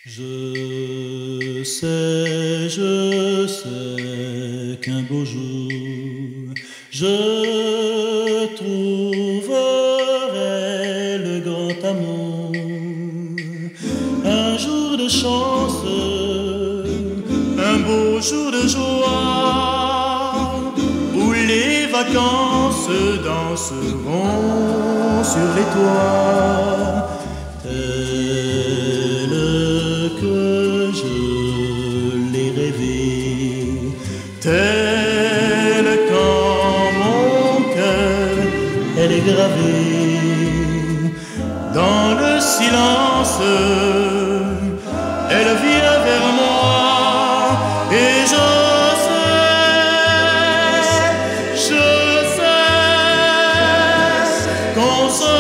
Je sais qu'un beau jour, je trouverai le grand amour. Un jour de chance, un beau jour de joie, où les vacances danseront sur les toits. Telle que je l'ai rêvé, telle qu'en mon cœur elle est gravée. Dans le silence, elle vient vers moi et je sais qu'on se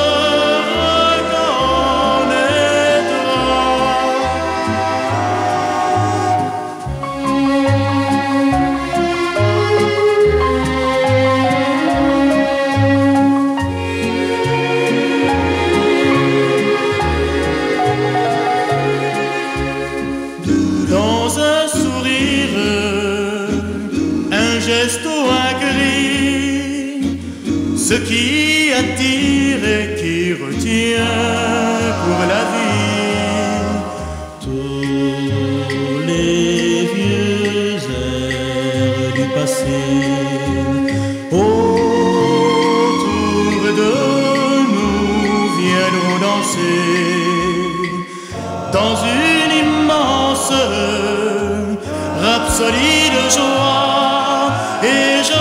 dans un sourire, un geste ou un cri, ce qui attire et qui retient pour la vie. Tous les vieux airs du passé autour de nous viendront danser dans une immense rhapsodie de joie, et je